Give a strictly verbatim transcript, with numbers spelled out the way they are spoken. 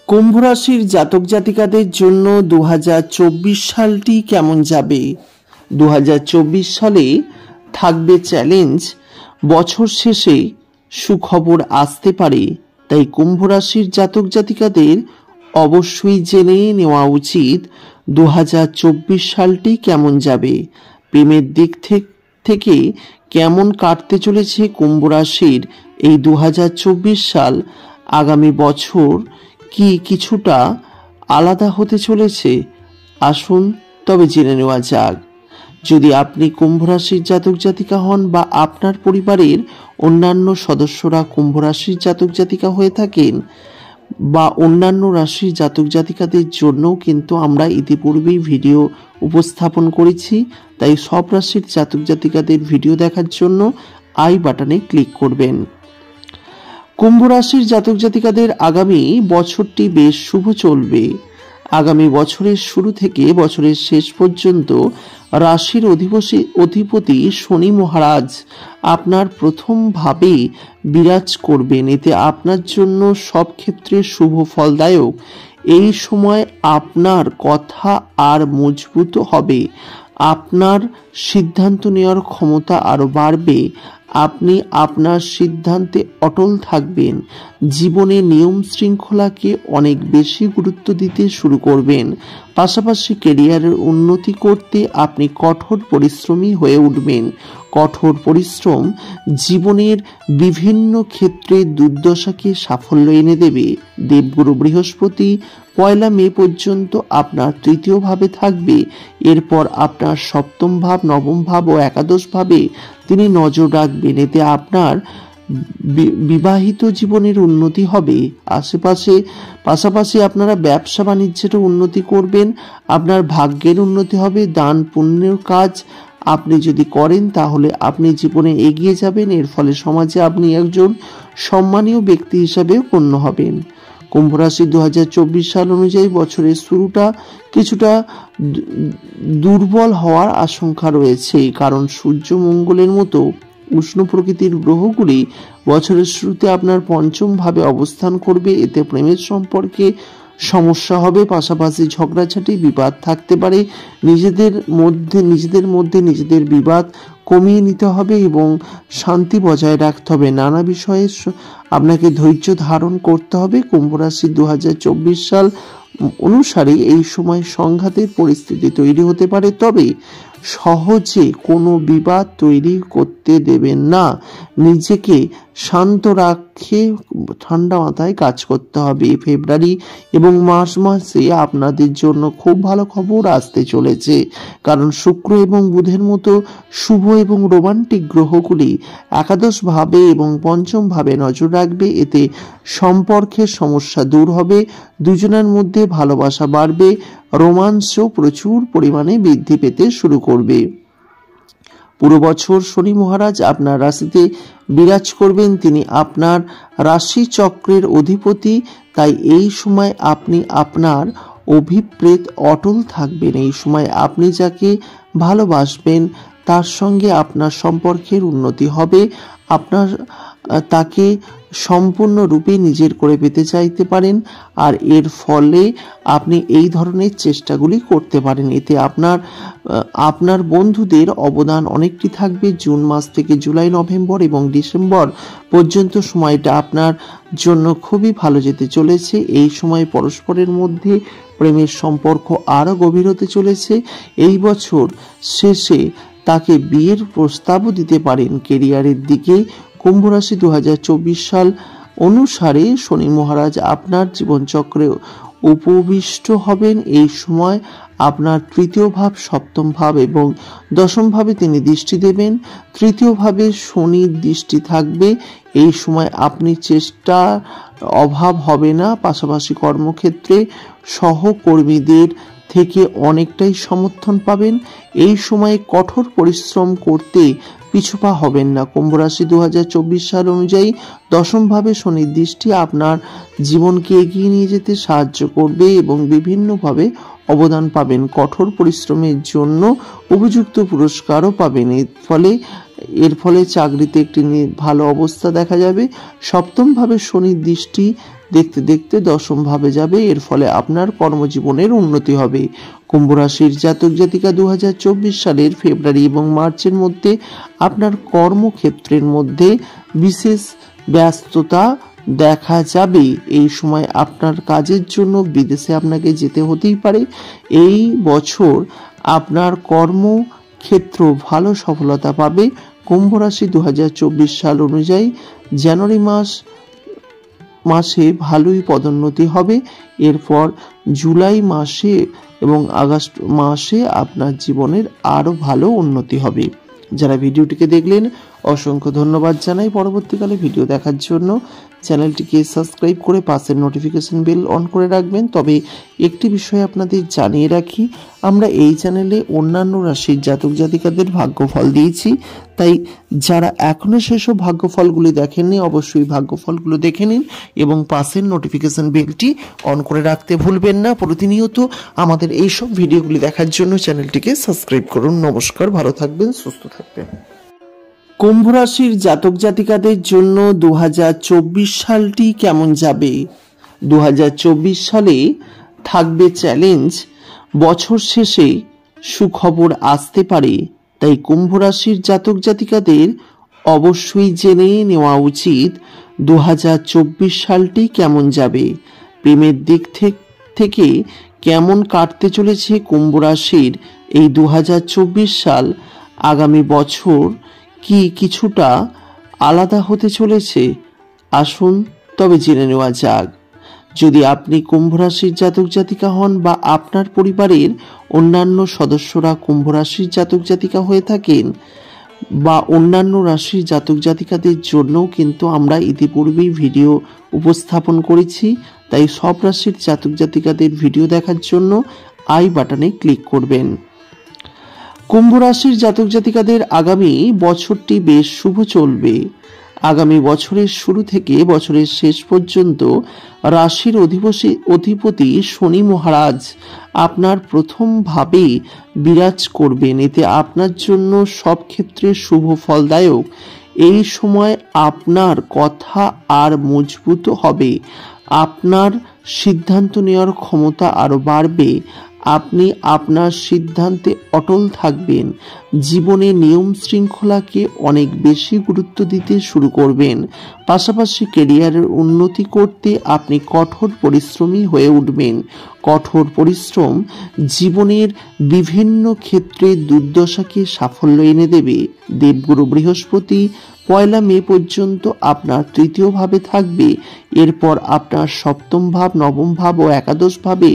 কুম্ভ রাশির জাতক জাতিকাদের জন্য দু হাজার চব্বিশ সালটি কেমন যাবে? দু হাজার চব্বিশ সালে থাকবে চ্যালেঞ্জ, বছর শেষে সুখবর আসতে পারে। তাই কুম্ভ রাশির জাতক জাতিকাদের অবশ্যই জেনে নেওয়া উচিত দু হাজার চব্বিশ সালটি কেমন যাবে। প্রেমের দিক থেকে কেমন কাটতে চলেছে কুম্ভ রাশির এই দু হাজার চব্বিশ সাল? আগামী বছর কি কিছুটা আলাদা হতে চলেছে? আসুন তবে জেনে নেওয়া যাক। যদি আপনি কুম্ভ রাশির জাতক জাতিকা হন বা আপনার পরিবারের অন্যান্য সদস্যরা কুম্ভ রাশির জাতক জাতিকা হয়ে থাকেন বা অন্যান্য রাশির জাতক জাতিকাদের জন্যও কিন্তু আমরা ইতিপূর্বেই ভিডিও উপস্থাপন করেছি। তাই সব রাশির জাতক জাতিকাদের ভিডিও দেখার জন্য আই বাটনে ক্লিক করবেন। কুম্ভ রাশির জাতক জাতিকাদের আগামী বছরটি বেশ শুভ চলবে। আগামী বছরের শুরু থেকে বছরের শেষ পর্যন্ত রাশির অধিপতি অধিপতি শনি মহারাজ আপনার প্রথম ভাবে বিরাজ করবেন। এতে আপনার জন্য সব ক্ষেত্রে শুভ ফলদায়ক। এই সময় আপনার কথা আর মজবুত হবে, আপনার সিদ্ধান্ত নেওয়ার ক্ষমতা আরো বাড়বে, আপনি আপনার সিদ্ধান্তে অটল থাকবেন। জীবনে নিয়ম শৃঙ্খলাকে অনেক বেশি গুরুত্ব দিতে শুরু করবেন। পাশাপাশি ক্যারিয়ারের উন্নতি করতে আপনি কঠোর পরিশ্রমী হয়ে উঠবেন। কঠোর পরিশ্রম জীবনের বিভিন্ন ক্ষেত্রে দুর্দশাকে সাফল্য এনে দেবে। দেবগুরু বৃহস্পতি পয়লা মে পর্যন্ত আপনার তৃতীয় ভাবে থাকবে। এরপর আপনার সপ্তম ভাব, নবম ভাব ও একাদশ ভাবে তিনি নজর রাখবেন। এতে আপনার বিবাহিত জীবনের উন্নতি হবে। আশেপাশে পাশাপাশি আপনারা ব্যবসা বাণিজ্যেরও উন্নতি করবেন। আপনার ভাগ্যের উন্নতি হবে। দান পুণ্যের কাজ আপনি যদি করেন তাহলে আপনি জীবনে এগিয়ে যাবেন। এর ফলে সমাজে আপনি একজন সম্মানীয় ব্যক্তি হিসাবেও গণ্য হবেন। কুম্ভ রাশি দু হাজার চব্বিশ সাল অনুযায়ী বছরের শুরুটা কিছুটা দুর্বল হওয়ার আশঙ্কা রয়েছে, কারণ সূর্য মঙ্গলের মতো উষ্ণ প্রকৃতির গ্রহগুলি বছরের শুরুতে আপনার পঞ্চম ভাবে অবস্থান করবে। এতে প্রেমের সম্পর্কে সমস্যা হবে, পাশাপাশি ঝগড়াঝাটি বিবাদ থাকতে পারে। নিজেদের মধ্যে নিজেদের মধ্যে নিজেদের বিবাদ কমিয়ে নিতে হবে এবং শান্তি বজায় রাখতে হবে। নানা বিষয়ে আপনাকে ধৈর্য ধারণ করতে হবে। কুম্ভ রাশি দু হাজার চব্বিশ সাল অনুসারে এই সময় সংঘাতের পরিস্থিতি তৈরি হতে পারে, তবে সহজে কোনো বিবাদ তৈরি করতে দেবেন না। নিজেকে শান্ত রাখে ঠান্ডা মাথায় কাজ করতে হবে। ফেব্রুয়ারি এবং মার্চ মাসে আপনাদের জন্য খুব ভালো খবর আসতে চলেছে, কারণ শুক্র এবং বুধের মতো শুভ এবং রোমান্টিক গ্রহগুলি একাদশ ভাবে এবং পঞ্চম ভাবে নজর রাখবে। এতে সম্পর্কের সমস্যা দূর হবে, দুজনের মধ্যে ভালোবাসা বাড়বে, রোমান্সও প্রচুর পরিমাণে বৃদ্ধি পেতে শুরু করবে। পুরো বছর শনি মহারাজ আপনার রাশিতে বিরাজ করবেন। তিনি আপনার রাশি চক্রের অধিপতি। তাই এই সময় আপনি আপনার অভিপ্রেত অটল থাকবেন। এই সময় আপনি যাকে ভালোবাসবেন তার সঙ্গে আপনার সম্পর্কের উন্নতি হবে। আপনার তাকে সম্পূর্ণরূপে নিজের করে পেতে চাইতে পারেন, আর এর ফলে আপনি এই ধরনের চেষ্টাগুলি করতে পারেন। এতে আপনার আপনার বন্ধুদের অবদান অনেকটি থাকবে। জুন মাস থেকে জুলাই, নভেম্বর এবং ডিসেম্বর পর্যন্ত সময়টা আপনার জন্য খুবই ভালো যেতে চলেছে। এই সময় পরস্পরের মধ্যে প্রেমের সম্পর্ক আরও গভীর হতে চলেছে। এই বছর শেষে তাকে বিয়ের প্রস্তাবও দিতে পারেন। কেরিয়ারের দিকে কুম্ভ রাশি দু হাজার চব্বিশ সাল অনুসারে শনি মহারাজ আপনার জীবনচক্রে উপবিষ্ট হবেন। এই সময় আপনার তৃতীয় ভাব, সপ্তম ভাব এবং দশম ভাবে তিনি দৃষ্টি দেবেন। তৃতীয় ভাবে শনির দৃষ্টি থাকবে। এই সময় আপনি চেষ্টার অভাব হবে না। পাশাপাশি কর্মক্ষেত্রে সহকর্মীদের থেকে অনেকটাই সমর্থন পাবেন। এই সময় কঠোর পরিশ্রম করতে পিছুপা হবেন না। কুম্ভ রাশি দু হাজার চব্বিশ সাল অনুযায়ী দশম ভাবে শনির দৃষ্টি আপনার জীবনকে এগিয়ে নিয়ে যেতে সাহায্য করবে এবং বিভিন্নভাবে অবদান পাবেন। কঠোর পরিশ্রমের জন্য উপযুক্ত পুরস্কারও পাবেন। এর ফলে এর ফলে চাকরিতে একটি ভালো অবস্থা দেখা যাবে। সপ্তম ভাবে শনির দৃষ্টি দেখতে দেখতে দশম ভাবে যাবে, এর ফলে আপনার কর্মজীবনের উন্নতি হবে। কুম্ভ রাশির জাতক জাতিকা দু হাজার চব্বিশ সালের ফেব্রুয়ারি এবং মার্চের মধ্যে আপনার কর্মক্ষেত্রের মধ্যে বিশেষ ব্যস্ততা দেখা যাবে। এই সময় আপনার কাজের জন্য বিদেশে আপনাকে যেতে হতেই পারে। এই বছর আপনার কর্মক্ষেত্র ভালো সফলতা পাবে। কুম্ভ রাশি দু হাজার চব্বিশ সাল অনুযায়ী জানুয়ারি মাস মাসে ভালোই পদোন্নতি হবে। এরপর জুলাই মাসে এবং আগস্ট মাসে আপনার জীবনের আরো ভালো উন্নতি হবে। যারা ভিডিওটিকে দেখলেন অসংখ্য ধন্যবাদ জানাই। পরবর্তীকালে ভিডিও দেখার জন্য চ্যানেলটিকে সাবস্ক্রাইব করে পাশের নোটিফিকেশন বেল অন করে রাখবেন। তবে একটি বিষয় আপনাদের জানিয়ে রাখি, আমরা এই চ্যানেলে অন্যান্য রাশির জাতক জাতিকাদের ভাগ্যফল দিয়েছি, তাই যারা এখনো সেসব ভাগ্যফলগুলি দেখেননি অবশ্যই ভাগ্যফলগুলো দেখে নিন এবং পাশের নোটিফিকেশন বেলটি অন করে রাখতে ভুলবেন না। প্রতিনিয়ত আমাদের এইসব ভিডিওগুলি দেখার জন্য চ্যানেলটিকে সাবস্ক্রাইব করুন। নমস্কার, ভালো থাকবেন, সুস্থ থাকবেন। কুম্ভ রাশির জাতক জাতিকাদের জন্য দু হাজার চব্বিশ সালটি কেমন যাবে? দু হাজার চব্বিশ সালে থাকবে চ্যালেঞ্জ, বছর শেষে সুখবর আসতে পারে, তাই কুম্ভ রাশির জাতক জাতিকাদের অবশ্যই জেনে নেওয়া উচিত দু হাজার চব্বিশ সালটি কেমন যাবে। প্রেমের দিক থেকে কেমন কাটতে চলেছে কুম্ভ রাশির এই দু হাজার চব্বিশ সাল? আগামী বছর কি কিছুটা আলাদা হতে চলেছে? আসুন তবে জেনে নেওয়া যাক। যদি আপনি কুম্ভ রাশির জাতক জাতিকা হন বা আপনার পরিবারের অন্যান্য সদস্যরা কুম্ভ রাশির জাতক জাতিকা হয়ে থাকেন বা অন্যান্য রাশির জাতক জাতিকাদের জন্যও কিন্তু আমরা ইতিপূর্বেই ভিডিও উপস্থাপন করেছি, তাই সব রাশির জাতক জাতিকাদের ভিডিও দেখার জন্য আই বাটনে ক্লিক করবেন। কুম্ভ রাশির জাতক জাতিকাদের আগামী বছরটি বেশ শুভ চলবে। আগামী বছরের শুরু থেকে বছরের শেষ পর্যন্ত রাশির অধিপতি অধিপতি শনি মহারাজ আপনার প্রথম ভাবে বিরাজ করবেন। এতে আপনার জন্য সব ক্ষেত্রে শুভ ফলদায়ক। এই সময় আপনার কথা আর মজবুত হবে, আপনার সিদ্ধান্ত নেওয়ার ক্ষমতা আরো বাড়বে, আপনি আপনার সিদ্ধান্তে অটল থাকবেন। জীবনে নিয়ম শৃঙ্খলাকে অনেক বেশি গুরুত্ব দিতে শুরু করবেন। পাশাপাশি ক্যারিয়ারের উন্নতি করতে আপনি কঠোর পরিশ্রমী হয়ে উঠবেন। কঠোর পরিশ্রম জীবনের বিভিন্ন ক্ষেত্রে দুর্দশাকে সাফল্য এনে দেবে। দেবগুরু বৃহস্পতি পয়লা মে পর্যন্ত আপনার তৃতীয় ভাবে থাকবে। এরপর আপনার সপ্তম ভাব, নবম ভাব ও একাদশ ভাবে